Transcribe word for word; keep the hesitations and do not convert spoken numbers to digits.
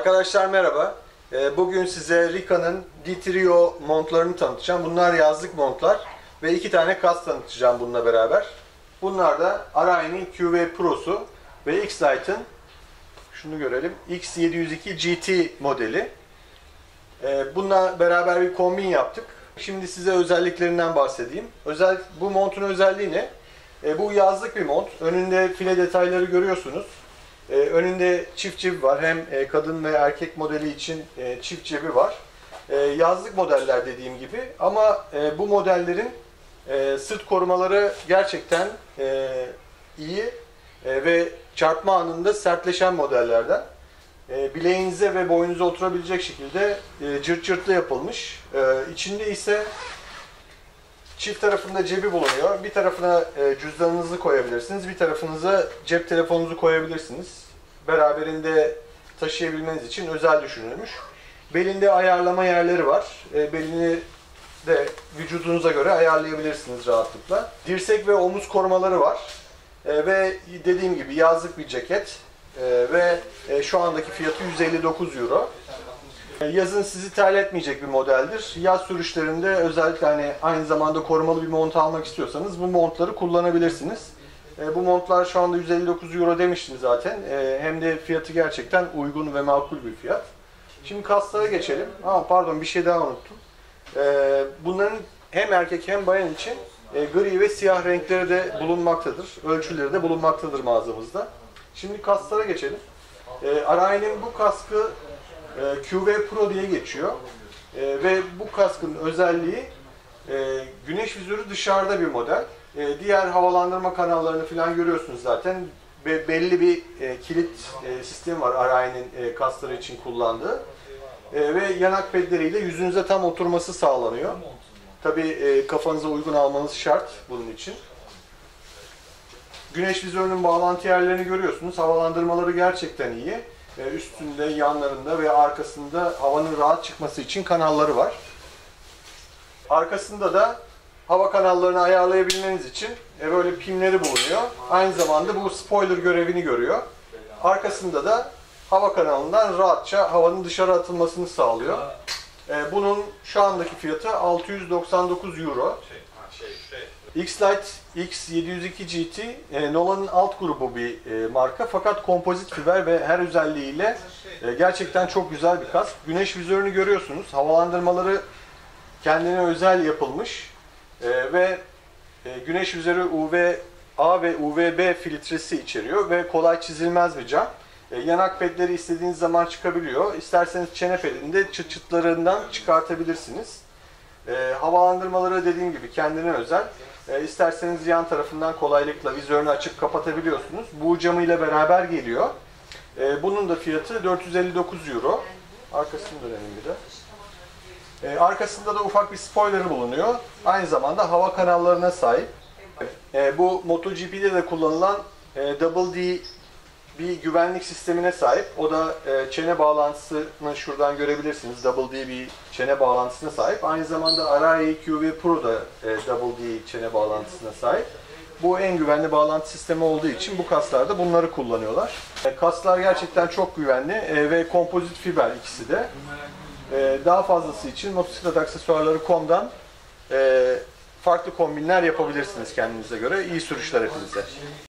Arkadaşlar merhaba. Bugün size Rica'nın D-Trio montlarını tanıtacağım. Bunlar yazlık montlar ve iki tane kas tanıtacağım bununla beraber. Bunlar da Aray'nin Q V Pro'su ve X-Lite'ın şunu görelim X yedi yüz iki G T modeli. Bununla beraber bir kombin yaptık. Şimdi size özelliklerinden bahsedeyim. Özel, bu montun özelliği ne? Bu yazlık bir mont. Önünde file detayları görüyorsunuz. Ee, önünde çift cebi var. Hem e, kadın ve erkek modeli için e, çift cebi var. E, yazlık modeller dediğim gibi. Ama e, bu modellerin e, sırt korumaları gerçekten e, iyi e, ve çarpma anında sertleşen modellerden. E, bileğinize ve boynunuza oturabilecek şekilde e, cırt cırtlı yapılmış. E, içinde ise çift tarafında cebi bulunuyor. Bir tarafına e, cüzdanınızı koyabilirsiniz, bir tarafınıza cep telefonunuzu koyabilirsiniz. Beraberinde taşıyabilmeniz için özel düşünülmüş. Belinde ayarlama yerleri var. E, belini de vücudunuza göre ayarlayabilirsiniz rahatlıkla. Dirsek ve omuz korumaları var. E, ve dediğim gibi yazlık bir ceket. E, ve e, şu andaki fiyatı yüz elli dokuz euro. Yazın sizi terletmeyecek bir modeldir. Yaz sürüşlerinde özellikle hani aynı zamanda korumalı bir mont almak istiyorsanız bu montları kullanabilirsiniz. Bu montlar şu anda yüz elli dokuz euro demiştim zaten. Hem de fiyatı gerçekten uygun ve makul bir fiyat. Şimdi kaslara geçelim. Aa, pardon bir şey daha unuttum. Bunların hem erkek hem bayan için gri ve siyah renkleri de bulunmaktadır. Ölçüleri de bulunmaktadır mağazamızda. Şimdi kaslara geçelim. Aray'nin bu kaskı Q V Pro diye geçiyor e, ve bu kaskın özelliği e, güneş vizörü dışarıda bir model. E, diğer havalandırma kanallarını falan görüyorsunuz zaten. Be belli bir e, kilit e, sistemi var Aray'nin e, kaskları için kullandığı. E, ve yanak pedleriyle yüzünüze tam oturması sağlanıyor. Tabii e, kafanıza uygun almanız şart bunun için. Güneş vizörünün bağlantı yerlerini görüyorsunuz. Havalandırmaları gerçekten iyi. Üstünde, yanlarında ve arkasında havanın rahat çıkması için kanalları var. Arkasında da hava kanallarını ayarlayabilmeniz için böyle pinleri bulunuyor. Aynı zamanda bu spoiler görevini görüyor. Arkasında da hava kanalından rahatça havanın dışarı atılmasını sağlıyor. Bunun şu andaki fiyatı altı yüz doksan dokuz euro. X-Lite X yedi yüz iki G T, e, Nolan'ın alt grubu bir e, marka fakat kompozit fiber ve her özelliğiyle e, gerçekten çok güzel bir kask. Güneş vizörünü görüyorsunuz. Havalandırmaları kendine özel yapılmış e, ve e, güneş vizörü U V A ve U V B filtresi içeriyor ve kolay çizilmez bir cam. E, yanak pedleri istediğiniz zaman çıkabiliyor. İsterseniz çene pedini de çıt çıtlarından çıkartabilirsiniz. E, havalandırmaları dediğim gibi kendine özel. E, isterseniz yan tarafından kolaylıkla vizörünü açıp kapatabiliyorsunuz. Bu camıyla beraber geliyor. E, bunun da fiyatı dört yüz elli dokuz euro. Arkasını dönelim bir de. E, arkasında da ufak bir spoilerı bulunuyor. Aynı zamanda hava kanallarına sahip. E, bu MotoGP'de de kullanılan e, Double D bir güvenlik sistemine sahip. O da e, çene bağlantısını şuradan görebilirsiniz. Double D bir çene bağlantısına sahip. Aynı zamanda Arai Q V Pro da e, Double D çene bağlantısına sahip. Bu en güvenli bağlantı sistemi olduğu için bu kaslarda bunları kullanıyorlar. E, kaslar gerçekten çok güvenli e, ve kompozit fiber ikisi de. E, daha fazlası için motosiklet aksesuarları nokta com'dan e, farklı kombinler yapabilirsiniz kendinize göre. İyi sürüşler hepinize.